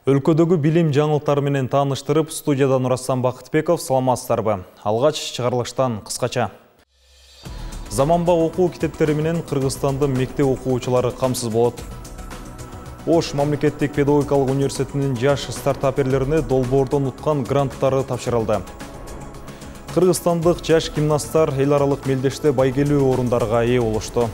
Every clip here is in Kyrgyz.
Өлкөдөгү билим жаңылыктары менен тааныштырып, студияда Нурасан Бакытбеков, саламатсыздарбы. Алгач чыгарылыштан кыскача. Заманба окуу китептери менен Кыргызстандын мектеп окуучулары камсыз болот. Ош мамлекеттик педагогикалык университетинин жаш стартаперлерине долбоордон уткан гранттары тапшырылды. Кыргызстандык жаш гимнасттар эл аралык мелдеште байгелүү орундарга ээ болушту.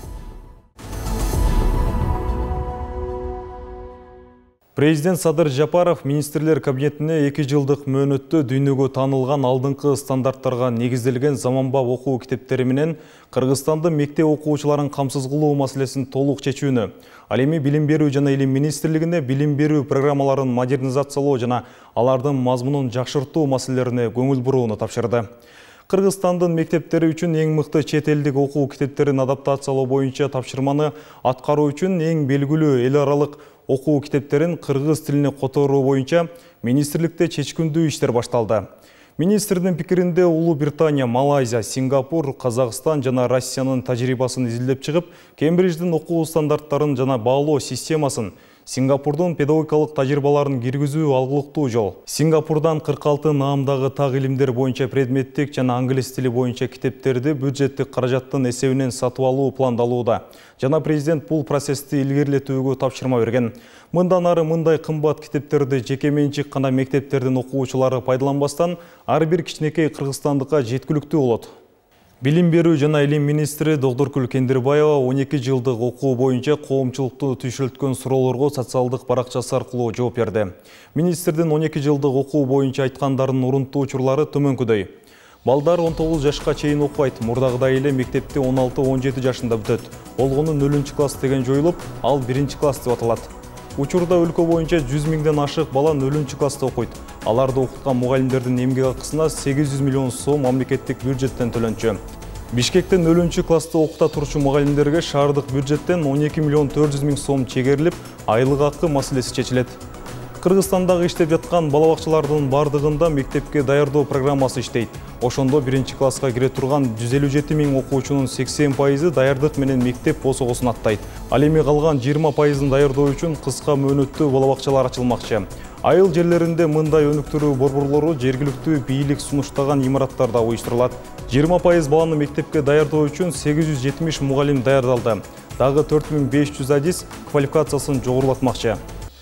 Президент Садыр Жапаров министрлер кабинетине 2 жылдык мөөнөттө дүйнөгө таанылган алдыңкы стандарттарга негизделген заманба окуу китептери менен Кыргызстандын мектеп окуучуларын камсыз кылуу маселесин толук чечүүнү, ал эми Билим берүү жана илим министрлигине билим берүү программаларын модернизациялоо жана алардын мазмунун жакшыртуу маселелерине көңүл бурууну тапшырды. Кыргызстандын мектептери үчүн эң мыкты чет элдик окуу китептерин адаптациялоо боюнча тапшырманы аткаруу үчүн эң белгилүү эл аралык окуу китептерин кыргыз тилине которуу боюнча министрликте чечкиндүү иштер башталды. Министрдин пикиринде Улуу Британия, Малайзия, Сингапур, Казакстан жана Россиянын тажрыйбасын изилдеп чыгып, Кембридждин окуу стандарттарын жана баалоо системасын, Сингапурдун педагогикалык тажрыйбаларын киргизүү алгылыктуу жол. Сингапурдан 46 наамдагы так илимдер боюнча предметтик жана англис тили боюнча китептерди бюджеттик каражаттын эсебинен сатып алуу пландалууда. Жана президент бул процессти илгерилетүүгө тапшырма берген. Мындан ары мындай кымбат китептерди жеке менчик гана мектептердин окуучулары пайдаланбастан ар бир кичинекей кыргызстандыкка жеткиликтүү болот. Билим берүү жана илим министри Догдоркүл Кендирбаева 12 жылдык окуу боюнча коомчулукту түйшөлткөн суроолорго социалдык баракчасы аркылуу жооп берди. Министрдин 12 жылдык окуу боюнча айткандарынын урунттуу учурлары төмөнкүдөй. Балдар 19 жашка чейин окуйт, мурдагыдай эле мектепти 16-17 жашында бүтөт. Болгону 0-класс деген жоюлуп, ал 1-класс деп аталат. Учурда өлкө боюнча 100 миңден ашык бала 0-класста окуйт. Аларды окуткан мугалимдердин эмгек акысына 800 миллион сом мамлекеттик бюджеттен төлөнчү. Бишкекте 0-класста окута турчу мугалимдерге шаардык бюджеттен 12 миллион 400 миң сом чегерилип, айлык акы маселеси чечилет. Кыргызстандагы иштеп жаткан балабакчалардын бардыгында мектепке даярдоо программасы иштейт. Ошондо 1-класска кире турган 157 миң окуучунун 80% даярдык менен мектеп босогосун аттайт. Ал эми калган 20%ын даярдоо үчүн кыска мөөнөттүү балабакчалар ачылмакчы. Айыл жерлеринде мындай өнүктүрүү борборлору жергиликтүү бийлик сунуштаган имараттарда уюштурулат. 20% баланы мектепке даярдоо үчүн 870 мугалим даярдалды. Дагы 4500 адис квалификациясын жогорулатмакчы.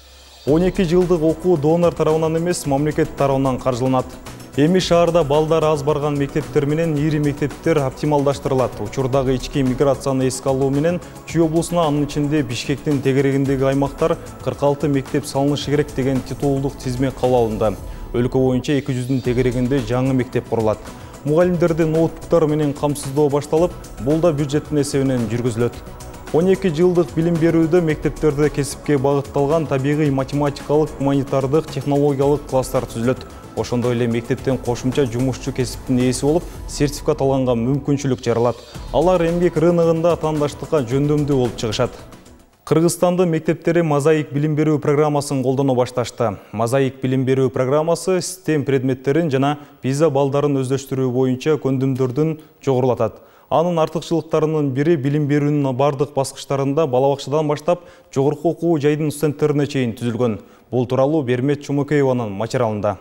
12 жылдык окуу донор тарабынан эмес, мамлекет тарабынан каржыланат. Эми шаарда балдар аз барган мектептер менен ири мектептер оптималдаштырылат. Учурдагы ички миграцияны эске алуу менен Чүй облусуна, анын ичинде Бишкектин тегерегиндеги аймактар 46 мектеп салынышы керек деген титулдук тизме кабыл алынды. Өлкө боюнча 200-дүн тегерегинде жаңы мектеп курулат. Мугалимдердин ноутбуктары менен камсыздоо башталып, бул да бюджеттин эсебинен жүргүзүлөт. 12 жылдык билим берүүдө мектептерде кесипке багытталган табигый, математикалык, гуманитардык, технологиялык класстар түзүлөт. Ошондой эле мектептен кошумча жумушчу кесиптин ээси болуп, сертификат алганга мүмкүнчүлүк жаралат. Алар эмгек рыногунда атаандаштыкка жөндөмдүү болуп чыгышат. Кыргызстандын мектептери мозаик билим берүү программасын колдоно башташты. Мозаик билим берүү программасы STEM предметтерин жана PISA балдарын өздөштүрүү боюнча көндүмдөрдүн жогорулатат. Анын артыкчылыктарынын бири билим берүүнүн бардык баскычтарында балабакчадан баштап жогорку окуу жайдын студенттерине чейин түзүлгөн. Бул тууралуу Бермет Чумукееванын материалында.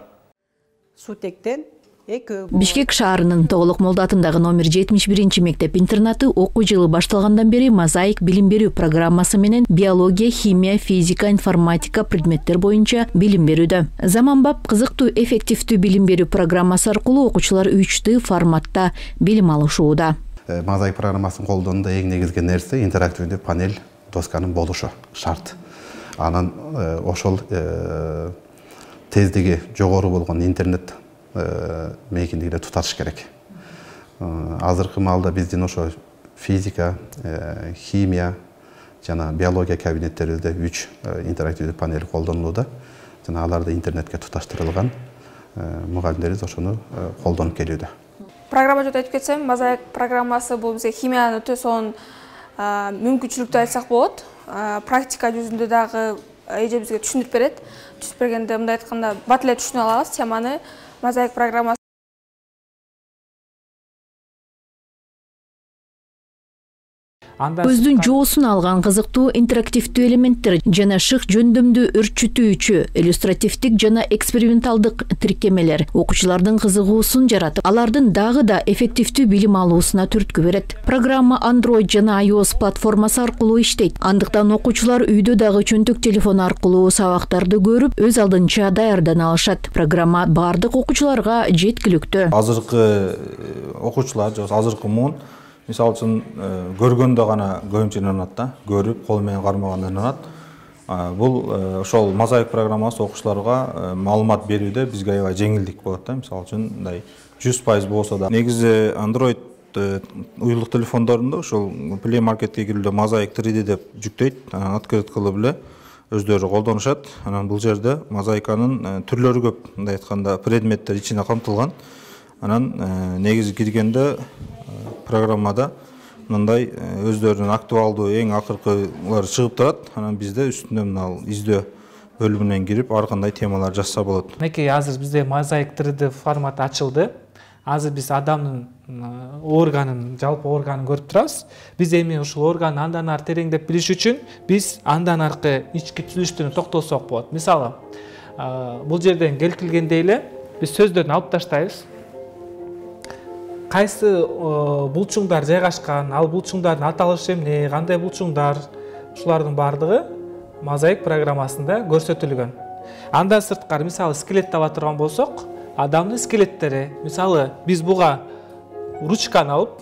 Бишкек шаарынын Тоголок Молдо атындагы номер 71 мектеп-интернаты окуу жылы башталгандан бери мозаик билим берүү программасы менен биология, химия, физика, информатика предметтер боюнча билим берүүдө. Заманбап, кызыктуу, эффективдүү билим берүү программасы аркылуу окуучулар 3D форматта билим алышууда. Мозаик программасын колдонууда эң негизги нерсе интерактивдүү панель досканын болушу шарт. Анан ошол тездиги жогору болгон интернет мейкиндигине тутатыш керек. Азыркы маалда биздин ошо физика, химия жана биология кабинеттерибизде 3 интерактивдүү панель колдонулууда. Жана аларды интернетке туташтырылган, мугалимдерибиз ошону колдонуп келүүдө. Программа жөнүндө айтып кетсем, мозаик программасы бул бизге химиянын өтө сонун мүмкүнчүлүктү айтсак болот. Практика жүзүндө дагы эже бизге түшүндүрүп берет. Түшүндүрүп бергенде мындай айтканда бат эле түшүнүп алабыз теманы. Мозаик программасы көздүн жоосун алган кызыктуу интерактивдүү элементтер жана шык жөндөмдүү өрчүтүүчү иллюстративдик жана эксперименталдык тиркемелер окуучулардын кызыгуусун жаратып, алардын дагы да эффективдүү билим алуусуна түрткү берет. Программа Android жана iOS платформасы аркылуу иштейт. Андыктан окуучулар үйдө дагы чөнтөк телефон аркылуу сабактарды көрүп, өз алдынча даярдана алышат. Программа бардык окуучуларга жеткиликтүү. Азыркы окуучулар, азыркы муун мисалы үчүн көргөндө гана көбүнчө ынанат да, көрүп кол менен кармаганда ынанат. Бул ошол мозаик программасы окуучуларга маалымат берүүдө бизге аябай жеңилдик болот да. Мисалы үчүн мындай 100% болсо да. Негизи Android уюлдук телефондорунда ошол Play Market'ке кирүүдө мозаик 3D деп жүктөйт, открыт кылып эле өздөрү колдонушат. Анан бул жерде мозаиканын түрлөрү көп, мындай айтканда предметтер ичине камтылган. Анан негизи киргенде программада мындай өздөрүнүн актуалдуу эң акыркылары чыгып турат. Анан бизде үстүнө мына издөө бөлүмүнөн кирип ар кандай темалар жазса болот. Мынакей азыр бизде мозаик 3D форматы ачылды. Азыр биз адамдын органын, жалпы органын көрүп турабыз. Биз эми ушул органды андан ары тереңдеп билиш үчүн биз андан аркы ички түзүлүштөрүнө токтолсок болот. Мисалы, бул жерден келтирилгендей эле биз сөздөрдү алып таштайбыз. Кайсы булчуңдар жайгашкан, ал булчуңдардын аталышы эмне, кандай булчуңдар, ушулардын бардыгы мозаик программасында көрсөтүлгөн. Андан сырткары мисалы скелет таба турган болсок, адамдын скелеттери, мисалы биз буга ручканы алып,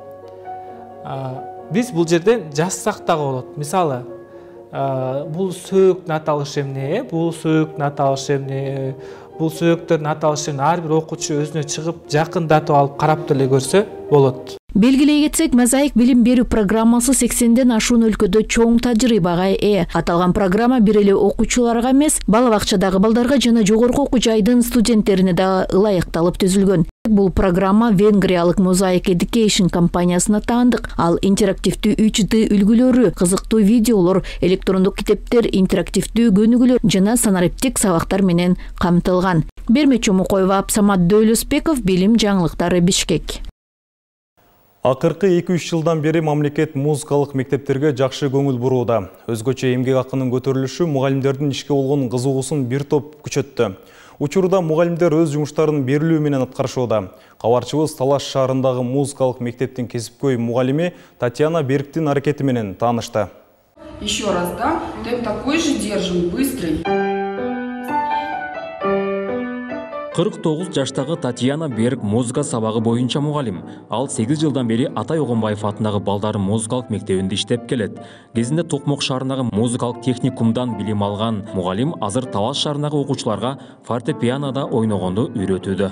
биз бул жерден жазсак дагы болот. Мисалы, бул сөөктүн аталышы эмне, бул сөөктүн аталышы эмне, бул сөөктөрдүн аталышын ар бир окуучу өзүнө чыгып, жакындатып алып карап деле көрсө болот. Белгилей кетсек, мозаик билим берүү программасы 80ден ашуун өлкөдө чоң тажрыйбага ээ. Аталган программа бир эле окуучуларга эмес, бала бакчадагы балдарга жана жогорку окуу жайдын студенттерине дагы ылайыкталып түзүлгөн. Бул программа венгриялык Mosaic Education компаниясына таандык. Ал интерактивдүү 3D үлгүлөрү, кызыктуу видеолор, электрондук китептер, интерактивдүү көнүгүүлөр жана санариптик сабактар менен камтылган. Берме Чомукоева, Абсамат Дөөлөсбеков, Билим жаңылыктары, Бишкек. Акыркы 2-3 жылдан бери мамлекет музыкалык мектептерге жакшы көңүл бурууда. Өзгөчө эмгек акынын көтөрүлүшү мугалимдердин ишке болгон кызыгуусун бир топ күчөттү. Учурда мугалимдер өз жумуштарын берилүү менен аткарышууда. Кабарчыбыз Талаш шаарындагы музыкалык мектептин кесипкөй мугалими Татьяна Берктин аракети менен таанышты. Еще раз, да? Темп такой же держим, быстрый. 49 жаштагы Татьяна Берг музыка сабагы боюнча мугалим. Ал 8 жылдан бери Атай Огонбаев атындагы балдар музыкалык мектебинде иштеп келет. Кезинде Токмок шаарындагы музыкалык техникумдан билим алган мугалим азыр Талаш шаарындагы окуучуларга фортепианода ойногонду үйрөтүүдө.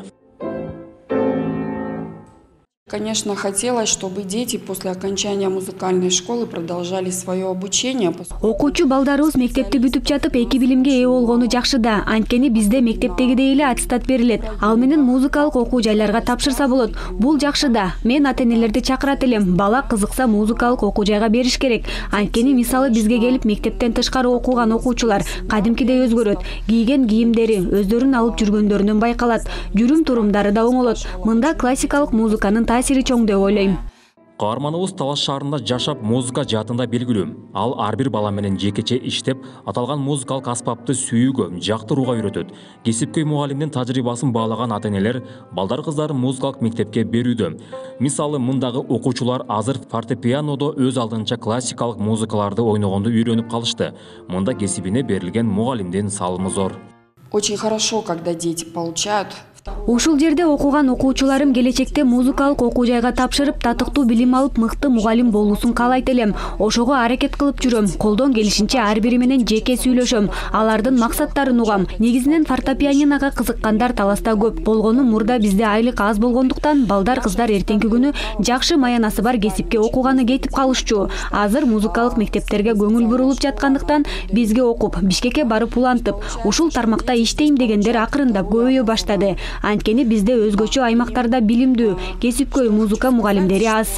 Конечно, хотелось, чтобы дети после окончания музыкальной школы продолжали свое обучение. Окуучу балдарыбыз мектепти бүтүп жатып, эки билимге ээ болгону жакшы да. Анткени бизде мектептегидей эле аттестат берилет. Ал менен музыкалык окуу жайларга тапшырса болот. Бул жакшы да. Мен ата-энелерди чакырат элем. Бала кызыкса музыкалык окуу жайга бериш керек. Анткени мисалы бизге келип мектептен тышкары окуган окуучулар кадимкидей өзгөрөт. Кийген кийимдери, өздөрүн алып жүргөндөрүнөн байкалат. Жүрүм-турумдары да оңолот. Мында классикалык музыканын таасири чоң деп ойлойм. Каарманыбыз Талаш шаарында жашап музыка жаатында белгилүү. Ал ар бир бала менен жекече иштеп, аталган музыкалык аспапты сүйүүгө, жактырууга үйрөтөт. Кесипкөй мугалимдин тажрыйбасын баалаган ата-энелер балдар кыздарын музыкалык мектепке берүүдө. Мисалы, мындагы окуучулар азыр фортепианодо өз алдынча классикалык музыкаларды ойногонду үйрөнүп калышты. Мында кесибине берилген мугалимдин салымы зор. Очень хорошо, когда дети получают. Ушул жерде окуган окуучуларым келечекте музыкалык окуу жайга тапшырып, татыктуу билим алып, мыкты мугалим болуусун каалайт элем. Ошого аракет кылып жүрөм. Колдон келишинче ар бири менен жеке сүйлөшөм. Алардын максаттарын угам. Негизинен фортепианога кызыккандар Таласта көп. Болгону мурда бизде айлык аз болгондуктан балдар кыздар эртеңки күнү жакшы маянасы бар кесипке окуганы кетип калышчу. Азыр музыкалык мектептерге көңүл бурулуп жаткандыктан бизге окуп, Бишкекке барып улантып, ушул тармакта иштейм дегендер акырындап көбөйө баштады. Анткени бизде өзгөчө аймактарда билимдүү, кесипкөй музыка мугалимдери аз.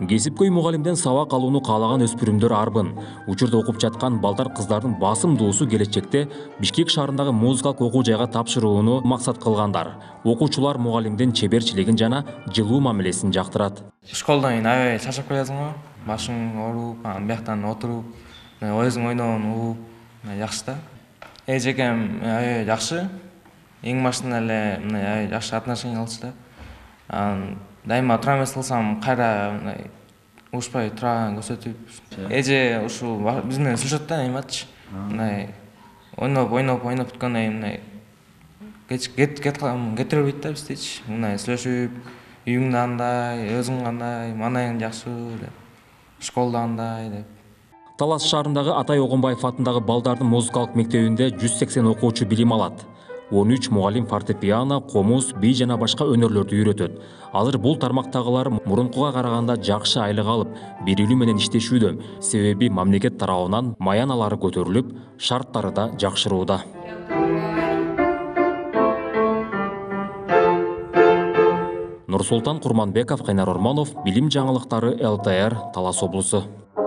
Кесипкөй мугалимден сабак алууну каалаган өспүрүмдөр арбын. Учурда окуп жаткан балдар кыздардын басымдуусу келечекте Бишкек шаарындагы музыкалык окуу жайга тапшырууну максат кылгандар. Окуучулар мугалимдин чеберчилигин жана жылуу мамилесин жактырат. Школдан аябай чарчап келесиң го. Башың ооруп, бияктан отуруп, өзүң ойногон угуп, жакшы да. Эжекем аябай жакшы. Эң башында эле аябай жакшы отношение алчу да. Дайыма тура эмес кылсам кайра ушпай турган көрсөтүп. Эже ушул биз менен сүйлөшөт да, эметчи. Ойноп бүткөндөн кетирбейт да биздечи. Сүйлөшүп, үйүңдө андай, өзүң кандай, манайың жакшы деп. Школда андай деп. Талас шаарындагы Атай Огонбаев атындагы балдардын музыкалык мектебинде 180 окуучу билим алат. 13 мугалим фортепиано, комуз, бий жана башка өнөрлөрдү үйрөтөт. Азыр бул тармактагылар мурункуга караганда жакшы айлык алып, берилүү менен иштешүүдө. Себеби мамлекет тарабынан маяналары көтөрүлүп, шарттары да жакшырууда. Нурсултан Курманбеков, Кайнар Орманов, билим жаңылыктары, ЛТР, Талас облусу.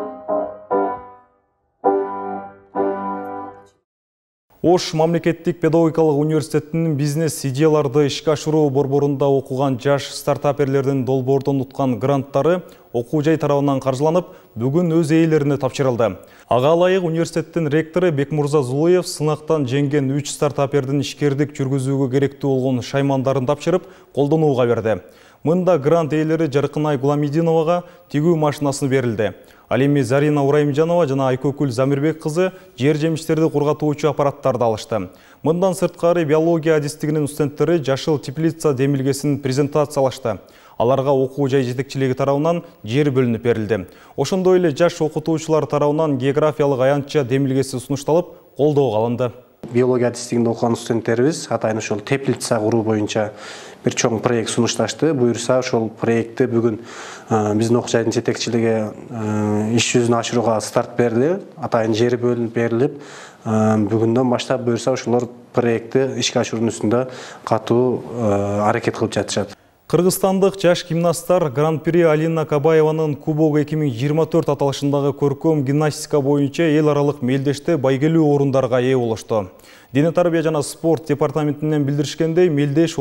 Ош мамлекеттик педагогикалык университетинин бизнес идеяларды ишке ашыруу борборунда окуган жаш стартаперлердин долбоордон уткан гранттары окуу жай тарабынан каржыланып, бүгүн өз ээлерине тапшырылды. Ага ылайык университеттин ректору Бекмурза Зулуев сынактан жеңген 3 стартапердин ишкердик жүргүзүүгө керектүү болгон шаймандарын тапшырып, колдонууга берди. Мында грант ээлери Жаркынай Гуламидиновага тигүү машинасын берилди. Ал эми Зарина Урайымжанова жана Айкөкүл Замирбек кызы жер жемиштерди кургатуучу аппараттарды алышты. Мындан сырткары биология адистигинин студенттери жашыл теплица демилгесин презентациялашты. Аларга окуу жай жетекчилиги тарабынан жер бөлүнүп берилди. Ошондой эле жаш окутуучулар тарабынан географиялык аянтча демилгеси сунушталып, колдоого алынды. Биология адистигинде окуган студенттерибиз атайын ошол теплица куруу боюнча бир чоң проект сунушташты. Буюрса ошол проектти бүгүн биздин окуу жайдын жетекчилиги иш жүзүнө ашырууга старт берди. Атайын жери бөлүнүп берилип, бүгүндөн баштап буюрса ошолор проектти ишке ашыруунун үстүндө катуу аракет кылып жатышат. Кыргызстандык жаш гимнасттар Гран-при Алина Кабаеванын Кубогу 2024 аталышындагы көркөм гимнастика боюнча эл аралык мелдеште байгелүү орундарга ээ болушту. Дене тарбия жана спорт департаментинен билдиришкендей, мелдеш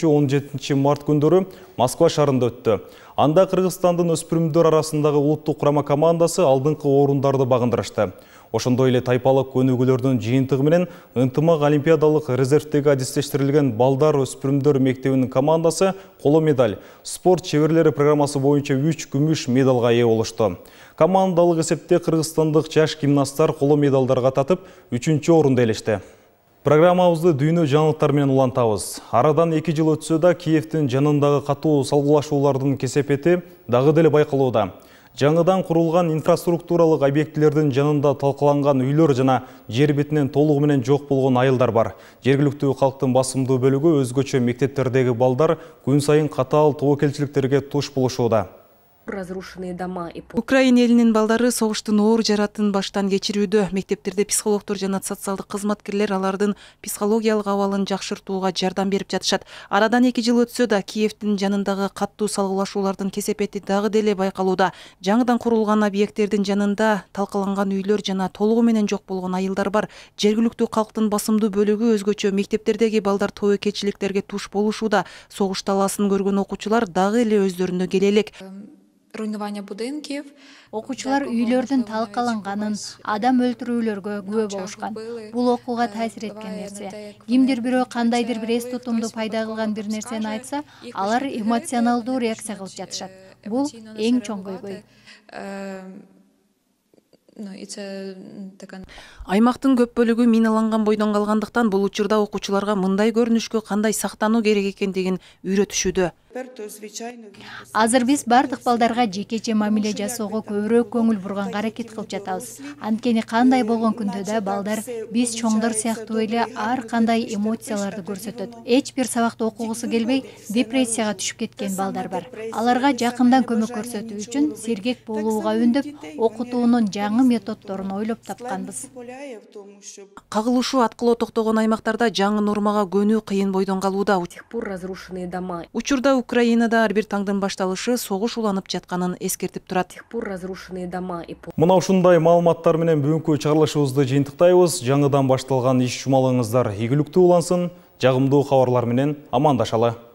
13-17 март күндөрү Москва шаарында өттү. Анда Кыргызстандын өспүрүмдөр арасындагы улуттук курама командасы алдыңкы орундарды багындырышты. Ошондой эле тайпалык көнүгүүлөрдүн жыйынтыгы менен ынтымак олимпиадалык резервдеги адистештирилген балдар өспүрүмдөр мектебинин командасы коло медаль, спорт чеберлери программасы боюнча 3 күмүш медалга ээ болушту. Командалык эсепте кыргызстандык жаш гимнасттар коло медалдарга татып 3-орунду ээлешти. Программабызды дүйнө жаңылыктар менен улантабыз. Арадан 2 жыл өтсө да Киевтин жанындагы катуу салгылашуулардын кесепети дагы деле байкалууда. Жаңыдан курулган инфраструктуралык объектилердин жанында талкаланган үйлөр жана жер бетинен толугу менен жок болгон айылдар бар. Жергиликтүү калктын басымдуу бөлүгү өзгөчө мектептердеги балдар күн сайын катаал тобокелчиликтерге туш болушууда. Украина элинин балдары согуштун оор жаратын баштан кечирүүдө. Мектептерде психологдор жана социалдык кызматкерлер алардын психологиялык абалын жакшыртууга жардам берип жатышат. Арадан 2 жыл өтсө да Киевтин жанындагы каттуу салгылашуулардын кесепети дагы деле байкалууда. Жаңыдан курулган объекттердин жанында талкаланган үйлөр жана толугу менен жок болгон айылдар бар. Жергиликтүү калктын басымдуу бөлүгү өзгөчө мектептердеги балдар тобокелчиликтерге туш болушууда. Согуш талаасын көргөн окуучулар дагы эле өздөрүнө келе элек. Окуучулар үйлөрдүн талкаланганын, адам өлтүрүүлөргө күбө болушкан. Бул окууга таасир эткен нерсе. Кимдир бирөө кандайдыр бир эс тутумду пайда кылган бир нерсени айтса, алар эмоционалдуу реакция кылып жатышат. Бул эң чоң көйгөй. Аймактын көп бөлүгү миналанган бойдон калгандыктан бул учурда окуучуларга мындай көрүнүшкө кандай сактануу керек экендигин үйрөтүшүүдө. Азыр биз бардык балдарга жекече мамиле жасоого көбүрөөк көңүл бурганга аракет кылып жатабыз. Анткени кандай болгон күндө да балдар биз чоңдор сыяктуу эле ар кандай эмоцияларды көрсөтөт. Эч бир сабакты окугусу келбей, депрессияга түшүп кеткен балдар бар. Аларга жакындан көмөк көрсөтүү үчүн сергек болууга үндөп, окутуунун жаңы методдорун ойлоп тапканбыз. Кагылышуу аткылоо токтогон аймактарда жаңы нормага көнүү кыйын бойдон калууда. Учурда Украинада ар бир таңдын башталышы согуш уланып жатканын эскертип турат. Мына ушундай маалыматтар менен бүгүнкү чыгарылышыбызды жыйынтыктайбыз. Жаңыдан башталган иш жумалыңыздар ийгиликтүү улансын. Жагымдуу кабарлар менен амандашалы.